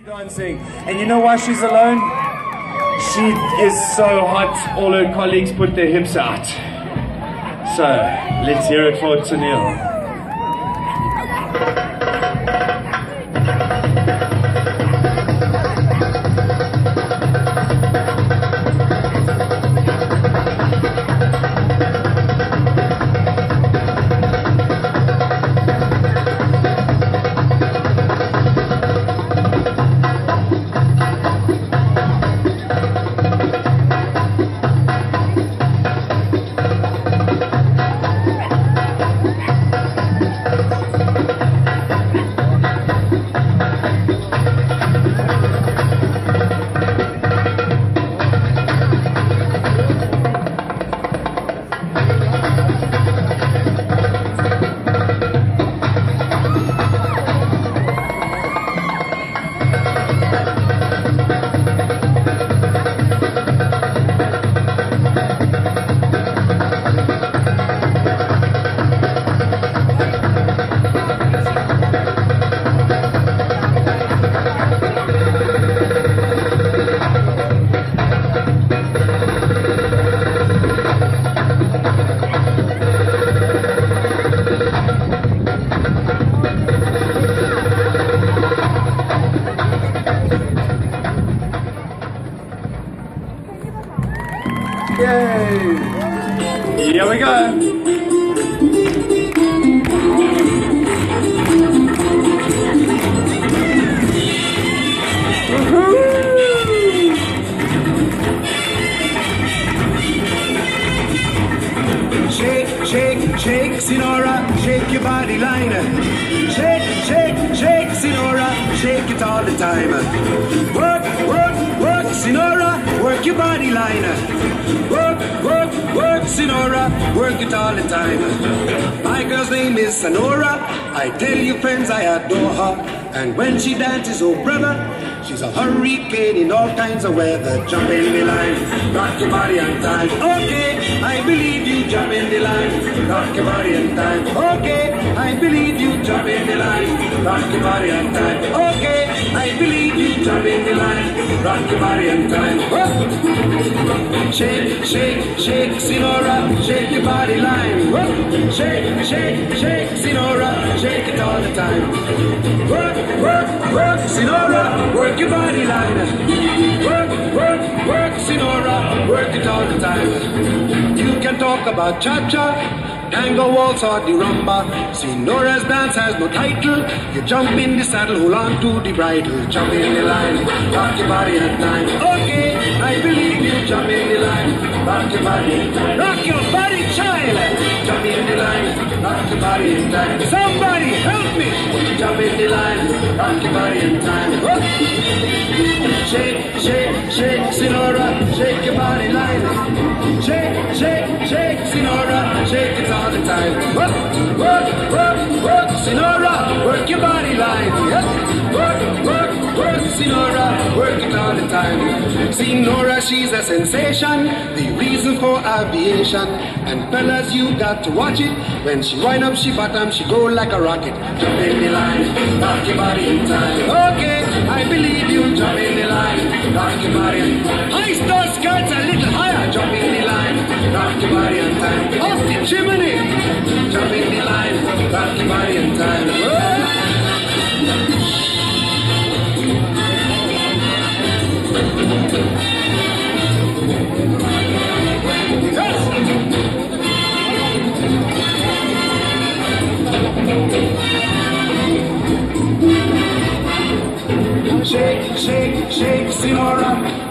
Dancing. And you know why she's alone? She is so hot, all her colleagues put their hips out. So, let's hear it for Tennille. Yay! Here we go! Shake, shake, shake, Sinora, shake your body line. Shake, shake, shake, Sinora, shake it all the time. Work, work, work, Sinora, work your body line. Work, work, work, Sinora, work it all the time. My girl's name is Sonora. I tell you friends, I adore her. And when she dances, oh brother, she's a hurricane in all kinds of weather. Jump in the line, rock your body on time. Okay, I believe you, jump in the line, rock your body on time. Okay, I believe you, jump in the line, rock your body on time. Okay, I believe you, jump in the line, rock your body on time. Oh. Shake, shake, shake, Sinora, shake your body line. Oh. Shake, shake, shake, Sinora, shake it all the time. Work, work, work, Sinora, work your body line. Work, work, work, Sinora, work it all the time. You can talk about cha-cha, tango, waltz or the rumba. Sinora's dance has no title. You jump in the saddle, hold on to the bridle. Jump in the line, rock your body at time. Okay, I believe you, jump in the line, rock your body. Rock your body, child. Jump in the line, rock your body in time. Somebody help me. Jump in the line, rock your body in time. Oh. Shake, shake, shake, Sinora, shake your body line. Shake, shake, shake, Sinora, shake it all the time. Work, work, work, work, Sinora, work your body line. Yeah. Work, work, work, Sinora, work it all the time. Sinora, she's a sensation, the reason for aviation. And fellas, you got to watch it. When she wind up, she bottom, she go like a rocket. Jump in the line, rock your body in time. Okay, I believe you, jump in the line, rock your body in time. High star skirts a little higher, jump in the line, rock your body in time. Off the chimney, jump in the line, rock your body in time. Oh. Shake, shake, shake, Sinora.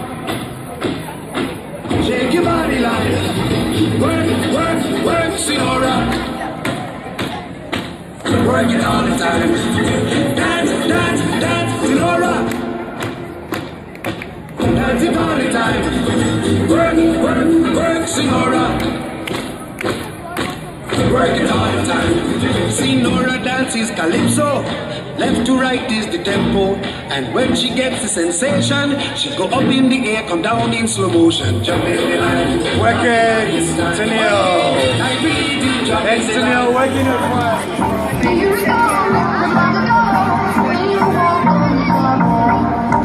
Shake your body line. Work, work, work, Sinora. Work it all the time. Dance, dance, dance, Sinora. Dance it all the time. Work, work, work, Sinora. Work it all the time. Sinora dances calypso. Left to right is the tempo. And when she gets the sensation, she go up in the air, come down in slow motion. Jump in the line. Work it, Tennille. I believe you, jump Thanks, in the line. Tennille, working it for us.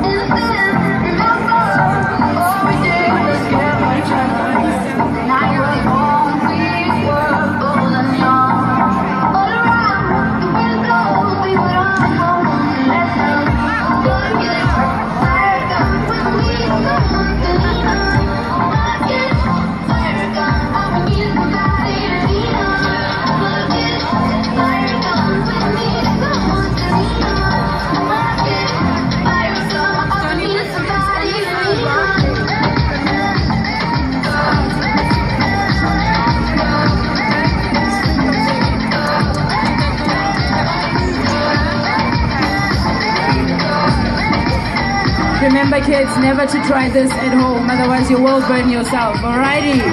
Remember kids, never to try this at home, otherwise you will burn yourself. Alrighty.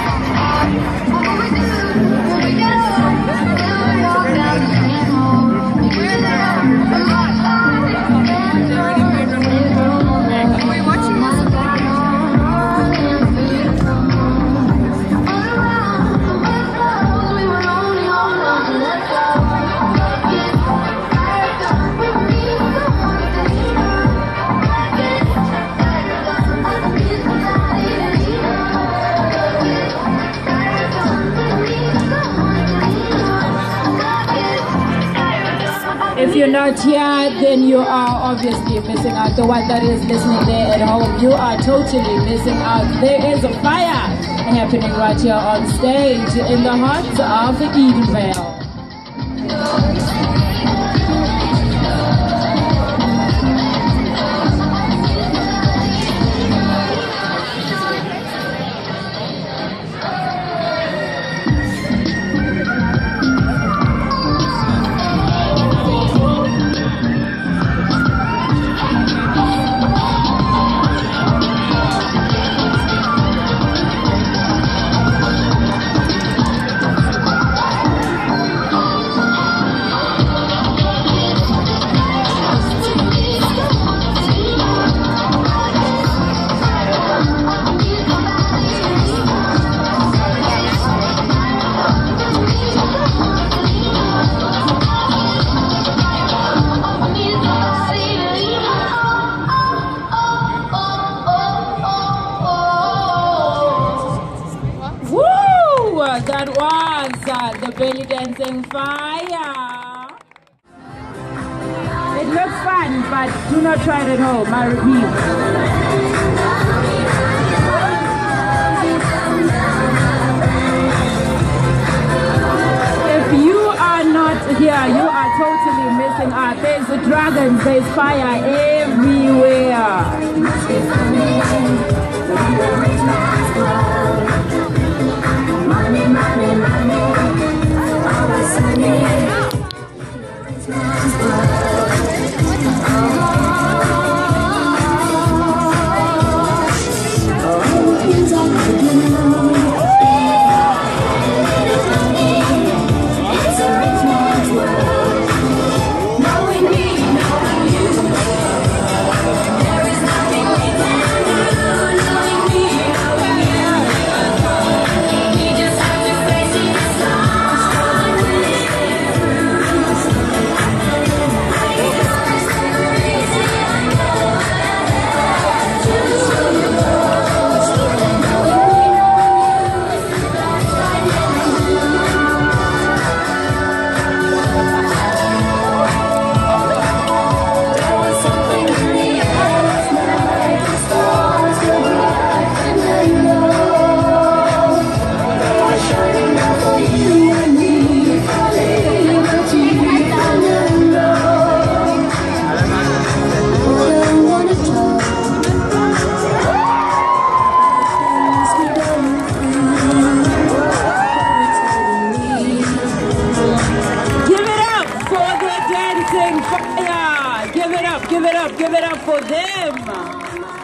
If you're not here, then you are obviously missing out. The one that is listening there at home, you are totally missing out. There is a fire happening right here on stage in the heart of Edenvale. That was the belly dancing fire. It looks fun, but do not try it at home, I repeat. If you are not here, you are totally missing out. There's the dragons, there's fire everywhere. Give it up for them.